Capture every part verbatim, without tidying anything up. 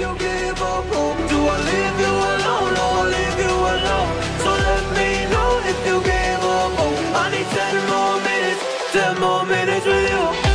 you give up hope, do I leave you alone, or I'll leave you alone? So let me know if you give up hope. I need ten more minutes, ten more minutes with you.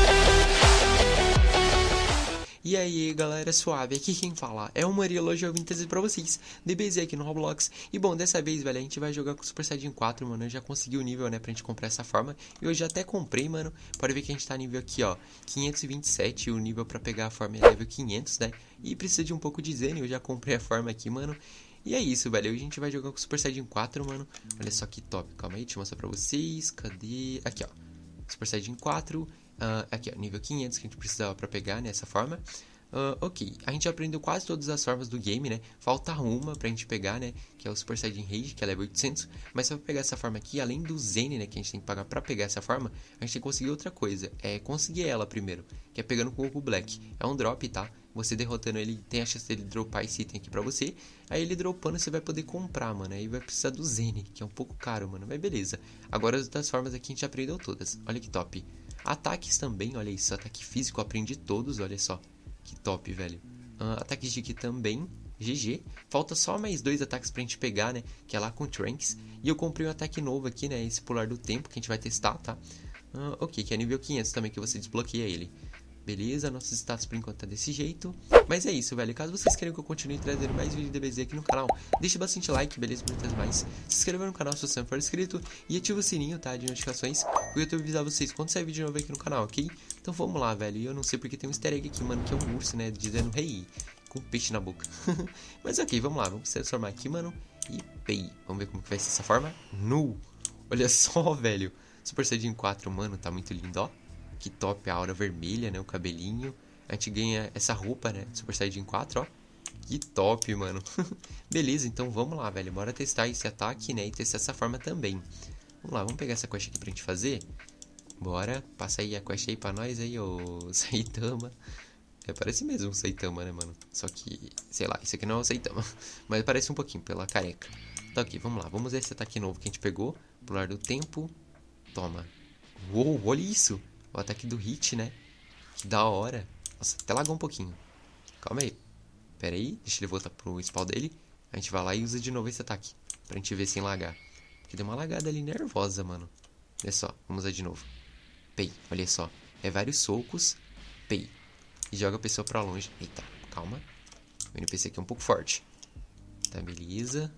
E aí galera, suave, aqui quem fala é o Murilo, hoje eu vim trazer pra vocês D B Z aqui no Roblox. E bom, dessa vez, velho, a gente vai jogar com o Super Saiyajin quatro, mano. Eu já consegui o nível, né, pra gente comprar essa forma. E hoje até comprei, mano. Pode ver que a gente tá nível aqui, ó, quinhentos e vinte e sete. O nível pra pegar a forma é level quinhentos, né. E precisa de um pouco de Zen, eu já comprei a forma aqui, mano. E é isso, velho, hoje a gente vai jogar com o Super Saiyajin quatro, mano. Olha só que top, calma aí, deixa eu mostrar pra vocês. Cadê? Aqui, ó, Super Saiyajin quatro. uh, Aqui, ó, nível quinhentos que a gente precisava pra pegar, né, essa forma. Uh, ok, a gente aprendeu quase todas as formas do game, né? Falta uma pra gente pegar, né? Que é o Super Saiyajin Rage, que é level oitocentos. Mas só pra pegar essa forma aqui, além do Zen, né? Que a gente tem que pagar pra pegar essa forma, a gente tem que conseguir outra coisa. É conseguir ela primeiro, que é pegando com o Goku Black. É um drop, tá? Você derrotando ele, tem a chance dele dropar esse item aqui pra você. Aí ele dropando, você vai poder comprar, mano. Aí vai precisar do Zen, que é um pouco caro, mano. Mas beleza. Agora as outras formas aqui a gente aprendeu todas. Olha que top. Ataques também, olha isso. Ataque físico, eu aprendi todos, olha só. Que top, velho. Uh, ataques de Ki também, G G. Falta só mais dois ataques pra gente pegar, né? Que é lá com o Trunks. E eu comprei um ataque novo aqui, né? Esse pular do tempo que a gente vai testar, tá? Uh, ok, que é nível quinhentos também, que você desbloqueia ele. Beleza, nossos status por enquanto tá desse jeito. Mas é isso, velho. Caso vocês queiram que eu continue trazendo mais vídeos de D B Z aqui no canal, deixa bastante like, beleza? Muitas mais. Se inscreva no canal se você não for inscrito. E ativa o sininho, tá? De notificações. Porque eu tô avisar vocês quando sair vídeo novo aqui no canal, ok? Então vamos lá, velho. E eu não sei porque tem um easter egg aqui, mano, que é um urso, né? Dizendo hey, com peixe na boca. Mas ok, vamos lá. Vamos se transformar aqui, mano. E pei. Vamos ver como que vai ser essa forma. Nu. Olha só, velho. Super Saiyajin quatro, mano. Tá muito lindo, ó. Que top, a aura vermelha, né? O cabelinho. A gente ganha essa roupa, né? Super Saiyajin quatro, ó. Que top, mano. Beleza, então vamos lá, velho. Bora testar esse ataque, né? E testar essa forma também. Vamos lá, vamos pegar essa quest aqui pra gente fazer. Bora. Passa aí a quest aí pra nós aí, ô Saitama. É, parece mesmo um Saitama, né, mano? Só que, sei lá, esse aqui não é o Saitama. Mas parece um pouquinho, pela careca. Tá ok, vamos lá. Vamos ver esse ataque novo que a gente pegou. Pular do tempo. Toma. Uou, olha isso. O ataque do Hit, né? Que da hora. Nossa, até lagou um pouquinho. Calma aí. Pera aí, deixa ele voltar pro spawn dele. A gente vai lá e usa de novo esse ataque. Pra gente ver sem lagar. Porque deu uma lagada ali nervosa, mano. Olha só, vamos usar de novo. Pei, olha só. É vários socos. Pei. E joga a pessoa pra longe. Eita, calma. O N P C aqui é um pouco forte. Tá, beleza.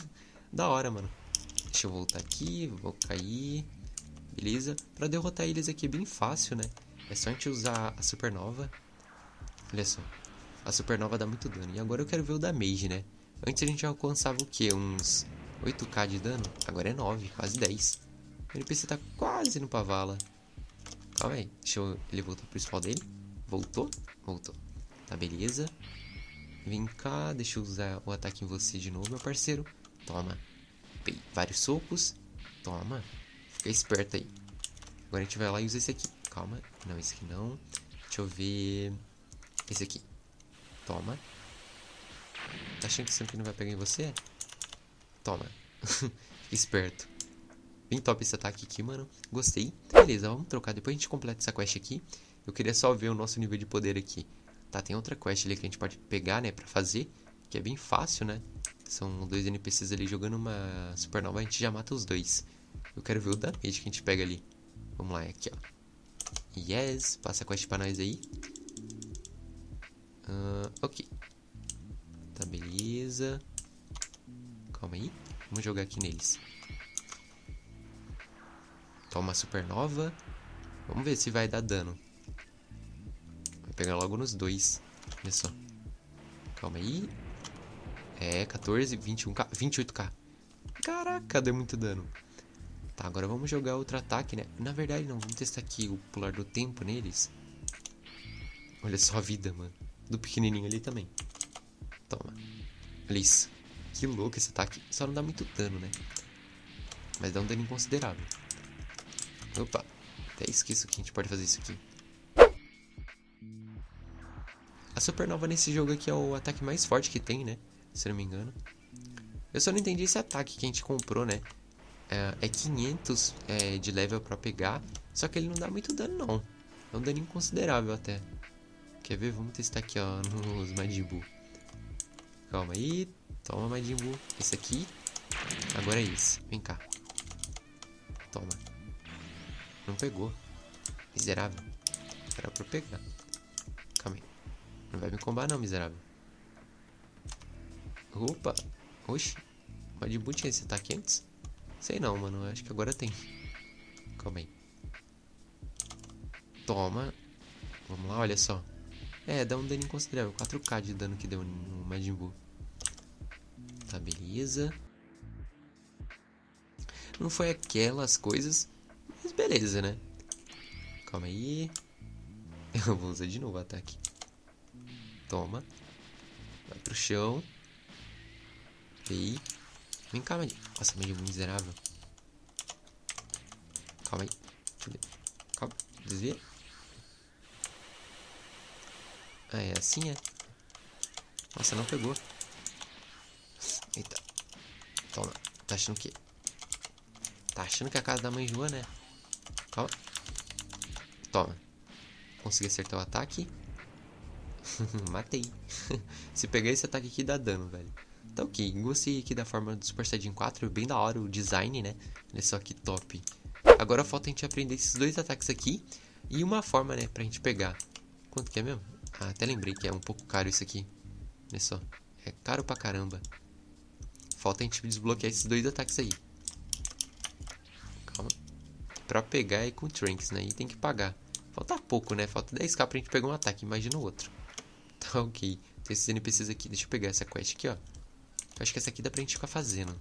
Da hora, mano. Deixa eu voltar aqui. Vou cair. Beleza? Pra derrotar eles aqui é bem fácil, né? É só a gente usar a supernova. Olha só. A supernova dá muito dano. E agora eu quero ver o damage, né? Antes a gente alcançava o quê? Uns oito k de dano? Agora é nove, quase dez. O N P C tá quase no pavala. Calma aí. Deixa eu... ele voltar pro spawn dele. Voltou? Voltou. Tá, beleza. Vem cá. Deixa eu usar o ataque em você de novo, meu parceiro. Toma. Pei. Vários socos. Toma. Fica esperto aí. Agora a gente vai lá e usa esse aqui. Calma. Não, esse aqui não. Deixa eu ver. Esse aqui. Toma. Tá achando que esse aqui não vai pegar em você? Toma. Fica esperto. Bem top esse ataque aqui, mano. Gostei. Beleza, vamos trocar. Depois a gente completa essa quest aqui. Eu queria só ver o nosso nível de poder aqui. Tá, tem outra quest ali que a gente pode pegar, né, pra fazer. Que é bem fácil, né? São dois N P Cs ali jogando uma supernova. A gente já mata os dois. Eu quero ver o damage que a gente pega ali. Vamos lá, é aqui, ó. Yes, passa a quest pra nós aí. Uh, ok. Tá, beleza. Calma aí. Vamos jogar aqui neles. Toma a supernova. Vamos ver se vai dar dano. Vai pegar logo nos dois. Olha só. Calma aí. É, quatorze, vinte e um k, vinte e oito k. Caraca, deu muito dano. Tá, agora vamos jogar outro ataque, né? Na verdade, não. Vamos testar aqui o pular do tempo neles. Olha só a vida, mano. Do pequenininho ali também. Toma. Olha isso. Que louco esse ataque. Só não dá muito dano, né? Mas dá um dano inconsiderável. Opa. Até esqueço que a gente pode fazer isso aqui. A supernova nesse jogo aqui é o ataque mais forte que tem, né? Se eu não me engano. Eu só não entendi esse ataque que a gente comprou, né? É, é quinhentos é, de level pra pegar. Só que ele não dá muito dano, não. É um dano inconsiderável até. Quer ver? Vamos testar aqui, ó, nos Majin Buu. Calma aí. Toma, Majin Buu. Esse aqui. Agora é esse. Vem cá. Toma. Não pegou. Miserável. Era pra eu pegar. Calma aí. Não vai me combar não, miserável. Opa. Oxi. Majin Buu tinha esse ataque antes? Sei não, mano. Acho que agora tem. Calma aí. Toma. Vamos lá, olha só. É, dá um dano considerável. quatro K de dano que deu no Majin Buu. Tá, beleza. Não foi aquelas coisas, mas beleza, né? Calma aí. Eu vou usar de novo o ataque. Toma. Vai pro chão. E vem cá, Majin. Nossa, Majin Buu miserável. Calma aí. Deixa eu ver. Calma. Desvia. Ah, é assim, é? Nossa, não pegou. Eita. Toma. Tá achando o quê? Tá achando que é a casa da mãe Joana, né? Calma. Toma. Consegui acertar o ataque. Matei. Se pegar esse ataque aqui dá dano, velho. Tá ok. Gostei aqui da forma do Super Saiyajin quatro. Bem da hora o design, né? Olha só que top. Agora falta a gente aprender esses dois ataques aqui. E uma forma, né? Pra gente pegar. Quanto que é mesmo? Ah, até lembrei que é um pouco caro isso aqui. Olha só. É caro pra caramba. Falta a gente desbloquear esses dois ataques aí. Calma. Pra pegar é com o Trunks, né? E tem que pagar. Falta pouco, né? Falta dez K pra gente pegar um ataque. Imagina o outro. Tá ok. Tem esses N P Cs aqui. Deixa eu pegar essa quest aqui, ó. Eu acho que essa aqui dá pra gente ficar fazendo.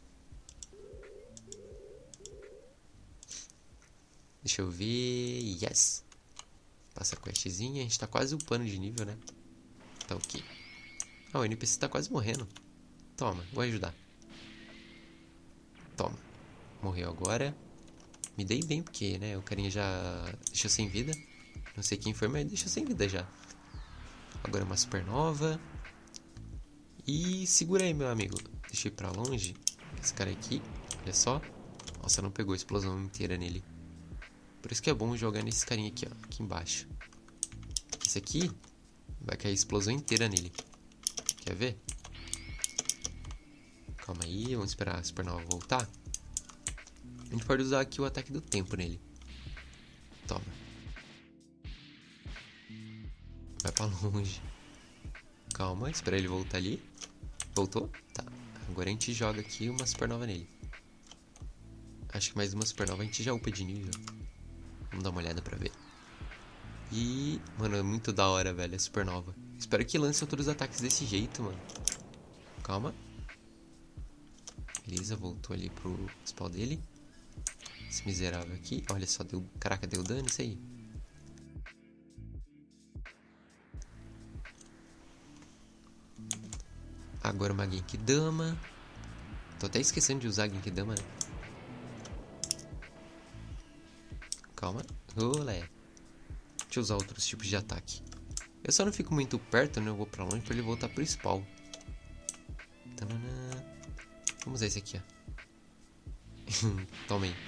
Deixa eu ver... Yes! Passa a questzinha. A gente tá quase upando de nível, né? Tá ok. Ah, o N P C tá quase morrendo. Toma, vou ajudar. Toma. Morreu agora. Me dei bem porque, né? O carinha já deixou sem vida. Não sei quem foi, mas deixou sem vida já. Agora uma supernova. E segura aí, meu amigo. Deixa eu ir pra longe. Esse cara aqui, olha só. Nossa, não pegou a explosão inteira nele. Por isso que é bom jogar nesse carinha aqui, ó. Aqui embaixo. Esse aqui vai cair a explosão inteira nele. Quer ver? Calma aí, vamos esperar a supernova voltar. A gente pode usar aqui o ataque do tempo nele. Toma. Vai pra longe. Calma, espera ele voltar ali. Voltou? Tá. Agora a gente joga aqui uma supernova nele. Acho que mais uma supernova a gente já upa de nível. Vamos dar uma olhada pra ver. E... mano, é muito da hora, velho, a supernova. Espero que lance todos os ataques desse jeito, mano. Calma. Beleza, voltou ali pro spawn dele. Esse miserável aqui. Olha só, deu... caraca, deu dano isso aí. Agora uma Genkidama. Tô até esquecendo de usar a Genkidama, né? Calma. Olé. Deixa eu usar outros tipos de ataque. Eu só não fico muito perto, né? Eu vou pra longe pra ele voltar pro spawn. Tanana. Vamos usar esse aqui, ó. Toma aí.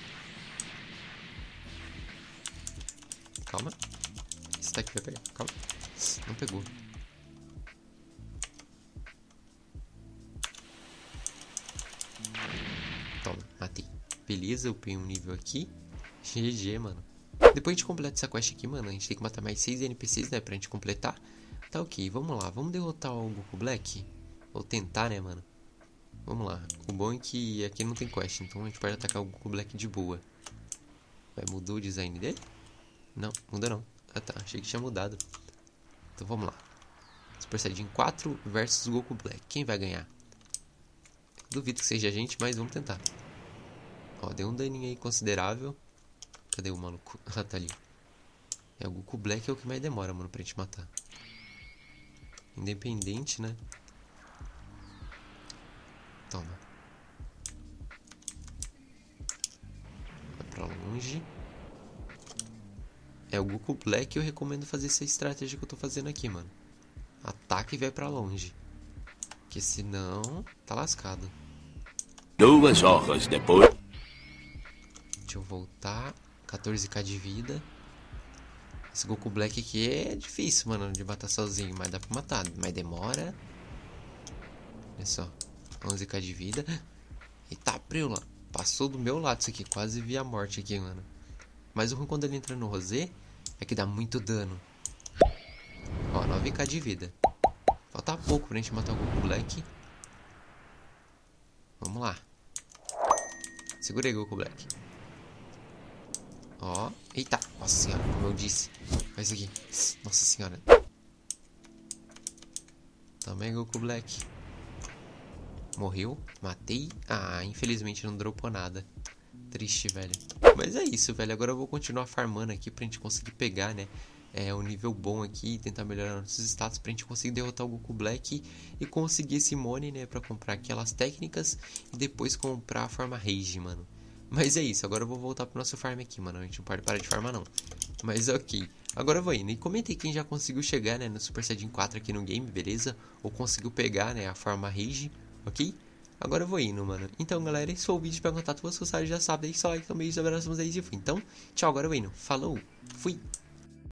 Calma. Esse daqui vai pegar. Calma. Não pegou. Toma, matei. Beleza, eu peguei um nível aqui. G G, mano. Depois a gente completa essa quest aqui, mano. A gente tem que matar mais seis N P Cs, né? Pra gente completar. Tá ok, vamos lá. Vamos derrotar o Goku Black. Ou tentar, né, mano? Vamos lá. O bom é que aqui não tem quest. Então a gente pode atacar o Goku Black de boa. Vai, mudou o design dele? Não, muda não. Ah tá, achei que tinha mudado. Então vamos lá. Super Saiyajin quatro versus Goku Black. Quem vai ganhar? Duvido que seja a gente, mas vamos tentar. Ó, deu um daninho aí considerável. Cadê o maluco? Ah, tá ali. É, o Goku Black é o que mais demora, mano, pra gente matar. Independente, né? Toma. Vai pra longe. É, o Goku Black eu recomendo fazer essa estratégia que eu tô fazendo aqui, mano. Ataca e vai pra longe. Porque senão, tá lascado. Duas horas depois. Deixa eu voltar. quatorze K de vida. Esse Goku Black aqui é difícil, mano, de matar sozinho. Mas dá pra matar. Mas demora. Olha só. onze k de vida. Eita, preula. Passou do meu lado isso aqui. Quase vi a morte aqui, mano. Mas o ruim quando ele entra no rosé é que dá muito dano. Ó, nove k de vida. Falta pouco pra gente matar o Goku Black. Vamos lá. Segurei, Goku Black. Ó. Eita. Nossa senhora, como eu disse. Olha isso aqui. Nossa senhora. Também Goku Black. Morreu. Matei. Ah, infelizmente não dropou nada. Triste, velho. Mas é isso, velho. Agora eu vou continuar farmando aqui pra gente conseguir pegar, né? É um nível bom aqui e tentar melhorar nossos status pra gente conseguir derrotar o Goku Black e conseguir esse money, né? Pra comprar aquelas técnicas e depois comprar a forma Rage, mano. Mas é isso. Agora eu vou voltar pro nosso farm aqui, mano. A gente não pode parar de farmar, não. Mas ok. Agora eu vou indo. E comentei quem já conseguiu chegar, né? No Super Saiyajin quatro aqui no game, beleza? Ou conseguiu pegar, né? A forma Rage, ok? Agora eu vou indo, mano. Então, galera, esse foi o vídeo. Pra contato, se você já sabe, deixa o like, um beijo, abraço, vocês e fui. Então, tchau, agora eu vou indo. Falou, fui.